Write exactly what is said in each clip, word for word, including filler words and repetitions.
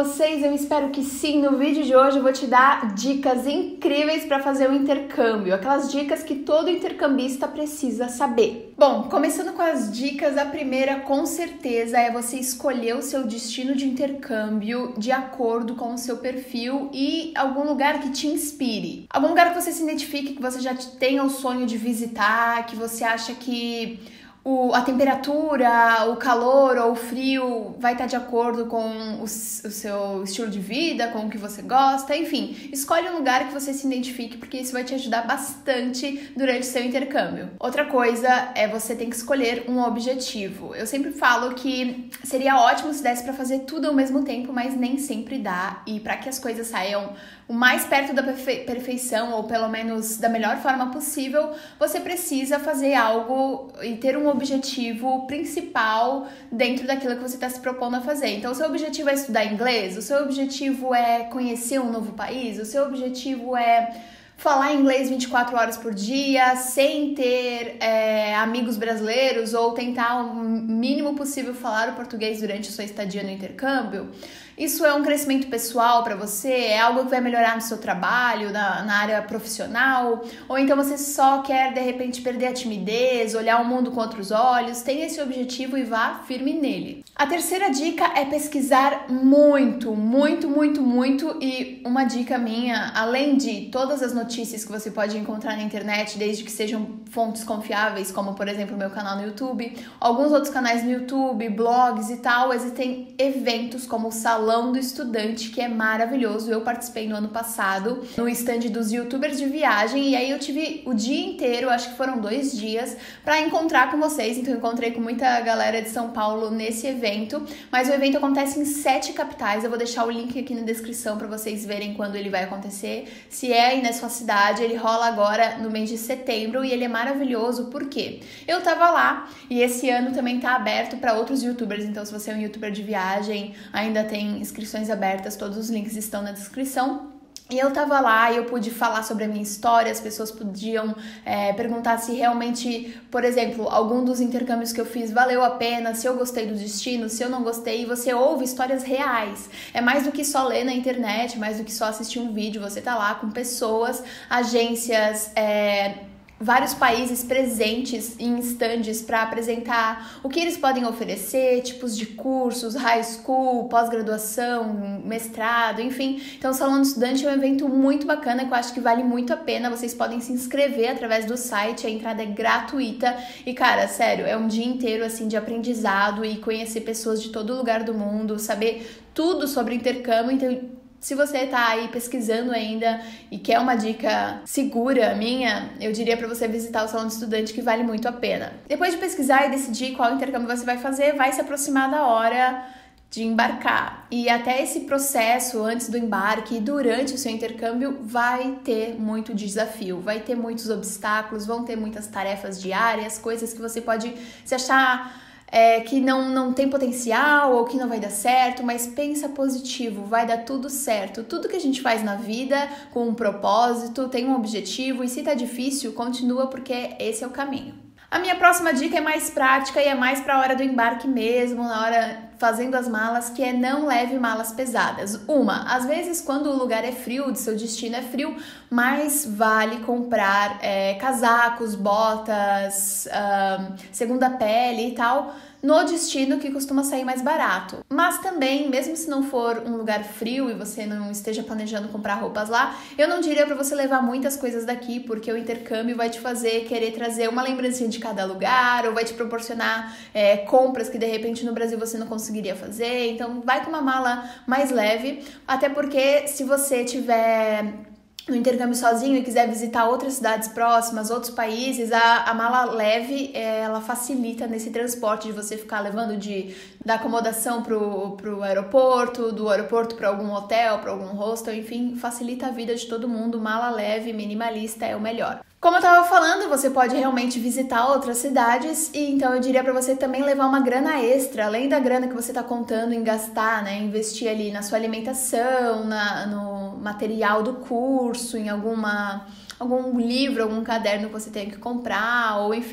vocês? Eu espero que sim. No vídeo de hoje eu vou te dar dicas incríveis para fazer o intercâmbio, aquelas dicas que todo intercambista precisa saber. Bom, começando com as dicas, a primeira com certeza é você escolher o seu destino de intercâmbio de acordo com o seu perfil e algum lugar que te inspire. Algum lugar que você se identifique, que você já tenha o sonho de visitar, que você acha que O, a temperatura, o calor ou o frio vai estar de acordo com o, o seu estilo de vida, com o que você gosta, enfim, escolhe um lugar que você se identifique, porque isso vai te ajudar bastante durante o seu intercâmbio. Outra coisa é você tem que escolher um objetivo. Eu sempre falo que seria ótimo se desse para fazer tudo ao mesmo tempo, mas nem sempre dá, e para que as coisas saiam o mais perto da perfe- perfeição, ou pelo menos da melhor forma possível, você precisa fazer algo e ter um objetivo principal dentro daquilo que você está se propondo a fazer. Então, o seu objetivo é estudar inglês? O seu objetivo é conhecer um novo país? O seu objetivo é falar inglês vinte e quatro horas por dia, sem ter é, amigos brasileiros, ou tentar o mínimo possível falar o português durante a sua estadia no intercâmbio? Isso é um crescimento pessoal para você? É algo que vai melhorar no seu trabalho, na, na área profissional? Ou então você só quer, de repente, perder a timidez, olhar o mundo com outros olhos? Tenha esse objetivo e vá firme nele. A terceira dica é pesquisar muito, muito, muito, muito. E uma dica minha, além de todas as notícias que você pode encontrar na internet, desde que sejam fontes confiáveis, como, por exemplo, o meu canal no YouTube, alguns outros canais no YouTube, blogs e tal, existem eventos como o Salão Salão do Estudante, que é maravilhoso. Eu participei no ano passado no stand dos youtubers de viagem, e aí eu tive o dia inteiro, acho que foram dois dias, para encontrar com vocês. Então eu encontrei com muita galera de São Paulo nesse evento, mas o evento acontece em sete capitais. Eu vou deixar o link aqui na descrição para vocês verem quando ele vai acontecer. Se é aí na sua cidade, ele rola agora no mês de setembro e ele é maravilhoso. Por quê? Eu tava lá, e esse ano também tá aberto para outros youtubers, então se você é um youtuber de viagem, ainda tem inscrições abertas, todos os links estão na descrição. E eu tava lá e eu pude falar sobre a minha história, as pessoas podiam é, perguntar se realmente, por exemplo, algum dos intercâmbios que eu fiz valeu a pena, se eu gostei do destino, se eu não gostei, e você ouve histórias reais. É mais do que só ler na internet, mais do que só assistir um vídeo, você tá lá com pessoas, agências, é, vários países presentes em stands para apresentar o que eles podem oferecer, tipos de cursos, high school, pós-graduação, mestrado, enfim. Então o Salão do Estudante é um evento muito bacana que eu acho que vale muito a pena. Vocês podem se inscrever através do site, a entrada é gratuita e, cara, sério, é um dia inteiro assim de aprendizado e conhecer pessoas de todo lugar do mundo, saber tudo sobre intercâmbio. Então, se você tá aí pesquisando ainda e quer uma dica segura minha, eu diria para você visitar o Salão de Estudante, que vale muito a pena. Depois de pesquisar e decidir qual intercâmbio você vai fazer, vai se aproximar da hora de embarcar. E até esse processo, antes do embarque e durante o seu intercâmbio, vai ter muito desafio, vai ter muitos obstáculos, vão ter muitas tarefas diárias, coisas que você pode se achar É, que não, não tem potencial ou que não vai dar certo, mas pensa positivo, vai dar tudo certo. Tudo que a gente faz na vida com um propósito, tem um objetivo, e se tá difícil, continua, porque esse é o caminho. A minha próxima dica é mais prática e é mais para a hora do embarque mesmo, na hora fazendo as malas, que é não leve malas pesadas. Uma, às vezes quando o lugar é frio, de seu destino é frio, mais vale comprar é, casacos, botas, uh, segunda pele e tal, no destino, que costuma sair mais barato. Mas também, mesmo se não for um lugar frio e você não esteja planejando comprar roupas lá, eu não diria para você levar muitas coisas daqui, porque o intercâmbio vai te fazer querer trazer uma lembrancinha de cada lugar, ou vai te proporcionar é, compras que de repente no Brasil você não conseguiria fazer. Então vai com uma mala mais leve, até porque se você tiver no intercâmbio sozinho e quiser visitar outras cidades próximas, outros países, a, a mala leve, ela facilita nesse transporte de você ficar levando de, da acomodação pro, pro aeroporto, do aeroporto para algum hotel, para algum hostel, enfim, facilita a vida de todo mundo. Mala leve, minimalista é o melhor. Como eu tava falando, você pode realmente visitar outras cidades, e então eu diria para você também levar uma grana extra, além da grana que você tá contando em gastar, né? Investir ali na sua alimentação, na, no material do curso, em alguma, algum livro, algum caderno que você tem que comprar, ou enfim,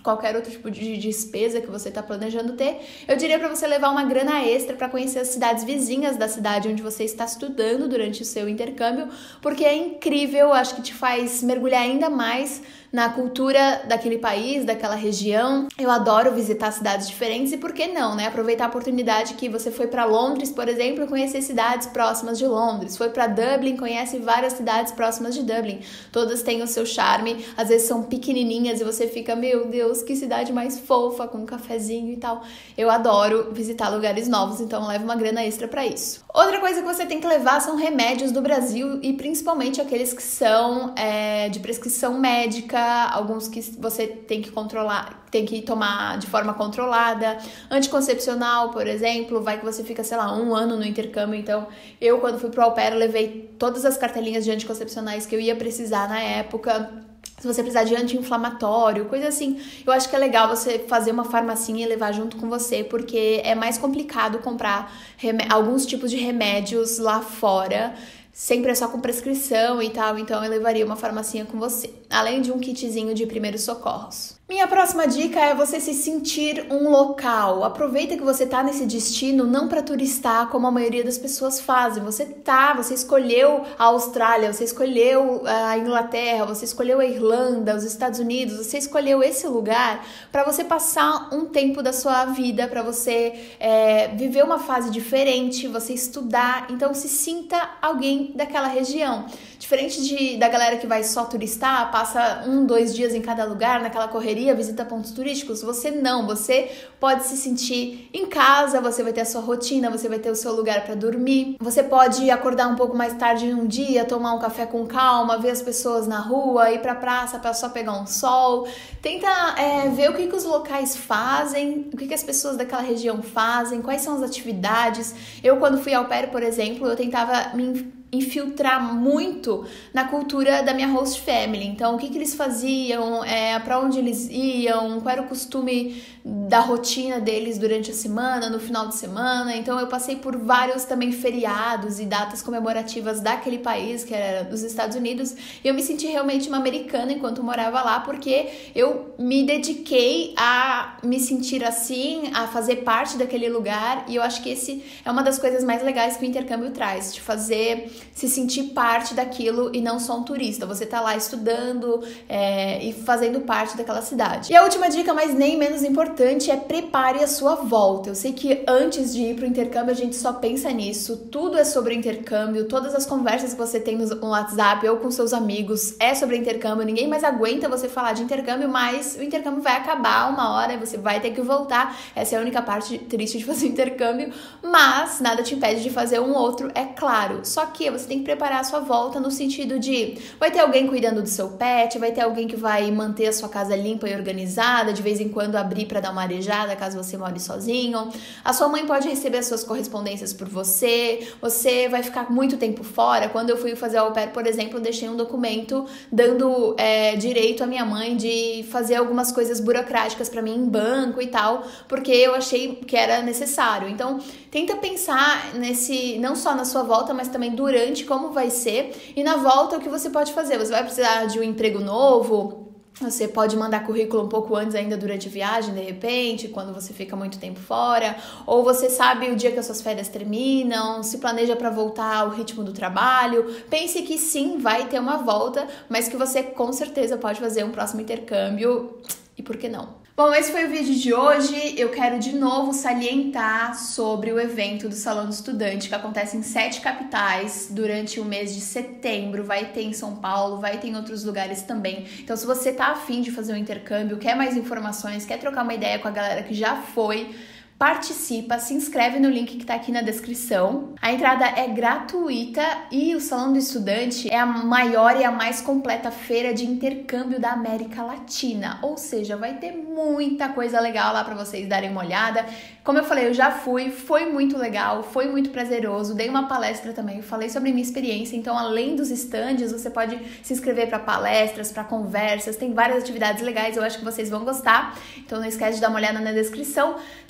qualquer outro tipo de despesa que você está planejando ter, eu diria para você levar uma grana extra para conhecer as cidades vizinhas da cidade onde você está estudando durante o seu intercâmbio, porque é incrível, acho que te faz mergulhar ainda mais na cultura daquele país, daquela região. Eu adoro visitar cidades diferentes e por que não, né? Aproveitar a oportunidade que você foi para Londres, por exemplo, e conhecer cidades próximas de Londres. Foi para Dublin, conhece várias cidades próximas de Dublin. Todas têm o seu charme, às vezes são pequenininhas e você fica, meu Deus, que cidade mais fofa, com um cafezinho e tal. Eu adoro visitar lugares novos, então leva uma grana extra para isso. Outra coisa que você tem que levar são remédios do Brasil e principalmente aqueles que são é, de prescrição médica, alguns que você tem que controlar, tem que tomar de forma controlada. Anticoncepcional, por exemplo, vai que você fica, sei lá, um ano no intercâmbio. Então, eu quando fui pro au pair, eu levei todas as cartelinhas de anticoncepcionais que eu ia precisar na época. Se você precisar de anti-inflamatório, coisa assim, eu acho que é legal você fazer uma farmacinha e levar junto com você, porque é mais complicado comprar alguns tipos de remédios lá fora. Sempre é só com prescrição e tal, então eu levaria uma farmacinha com você, além de um kitzinho de primeiros socorros. Minha próxima dica é você se sentir um local. Aproveita que você tá nesse destino não para turistar como a maioria das pessoas fazem. Você tá, você escolheu a Austrália, você escolheu a Inglaterra, você escolheu a Irlanda, os Estados Unidos, você escolheu esse lugar para você passar um tempo da sua vida, para você é, viver uma fase diferente, você estudar. Então se sinta alguém daquela região. Diferente de, da galera que vai só turistar, passa um, dois dias em cada lugar, naquela correria, visita pontos turísticos, você não, você pode se sentir em casa, você vai ter a sua rotina, você vai ter o seu lugar para dormir, você pode acordar um pouco mais tarde num dia, tomar um café com calma, ver as pessoas na rua, ir pra praça para só pegar um sol, tenta é, ver o que, que os locais fazem, o que, que as pessoas daquela região fazem, quais são as atividades. Eu quando fui au pair, por exemplo, eu tentava me infiltrar muito na cultura da minha host family. Então, o que, que eles faziam, é, para onde eles iam, qual era o costume da rotina deles durante a semana, no final de semana. Então, eu passei por vários também feriados e datas comemorativas daquele país, que era dos Estados Unidos, e eu me senti realmente uma americana enquanto morava lá, porque eu me dediquei a me sentir assim, a fazer parte daquele lugar, e eu acho que esse é uma das coisas mais legais que o intercâmbio traz, de fazer se sentir parte daquilo e não só um turista. Você tá lá estudando é, e fazendo parte daquela cidade. E a última dica, mas nem menos importante, é prepare a sua volta. Eu sei que antes de ir pro intercâmbio a gente só pensa nisso, tudo é sobre intercâmbio, todas as conversas que você tem no WhatsApp ou com seus amigos é sobre intercâmbio, ninguém mais aguenta você falar de intercâmbio, mas o intercâmbio vai acabar uma hora e você vai ter que voltar. Essa é a única parte triste de fazer intercâmbio, mas nada te impede de fazer um outro, é claro. Só que você tem que preparar a sua volta no sentido de vai ter alguém cuidando do seu pet, vai ter alguém que vai manter a sua casa limpa e organizada, de vez em quando abrir para dar uma arejada caso você more sozinho. A sua mãe pode receber as suas correspondências por você, você vai ficar muito tempo fora. Quando eu fui fazer au pair, por exemplo, eu deixei um documento dando é, direito à minha mãe de fazer algumas coisas burocráticas para mim em banco e tal, porque eu achei que era necessário. Então, tenta pensar nesse, não só na sua volta, mas também durante como vai ser, e na volta o que você pode fazer. Você vai precisar de um emprego novo, você pode mandar currículo um pouco antes ainda durante a viagem, de repente, quando você fica muito tempo fora, ou você sabe o dia que as suas férias terminam, se planeja para voltar ao ritmo do trabalho. Pense que sim, vai ter uma volta, mas que você com certeza pode fazer um próximo intercâmbio, e por que não? Bom, esse foi o vídeo de hoje. Eu quero de novo salientar sobre o evento do Salão do Estudante, que acontece em sete capitais durante o mês de setembro. Vai ter em São Paulo, vai ter em outros lugares também. Então, se você tá afim de fazer um intercâmbio, quer mais informações, quer trocar uma ideia com a galera que já foi, participa, se inscreve no link que tá aqui na descrição. A entrada é gratuita e o Salão do Estudante é a maior e a mais completa feira de intercâmbio da América Latina, ou seja, vai ter muita coisa legal lá para vocês darem uma olhada. Como eu falei, eu já fui, foi muito legal, foi muito prazeroso, dei uma palestra também, falei sobre minha experiência, então além dos estandes, você pode se inscrever para palestras, para conversas, tem várias atividades legais, eu acho que vocês vão gostar, então não esquece de dar uma olhada na descrição. Também não esquece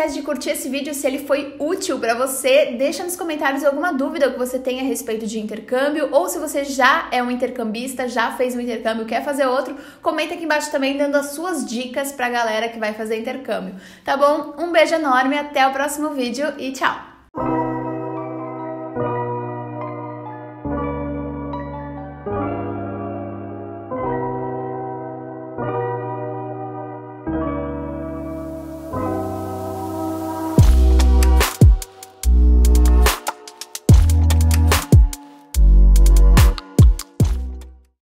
esquece de curtir esse vídeo se ele foi útil para você. Deixa nos comentários alguma dúvida que você tenha a respeito de intercâmbio, ou se você já é um intercambista, já fez um intercâmbio, quer fazer outro, comenta aqui embaixo também dando as suas dicas pra galera que vai fazer intercâmbio, tá bom? Um beijo enorme, até o próximo vídeo e tchau!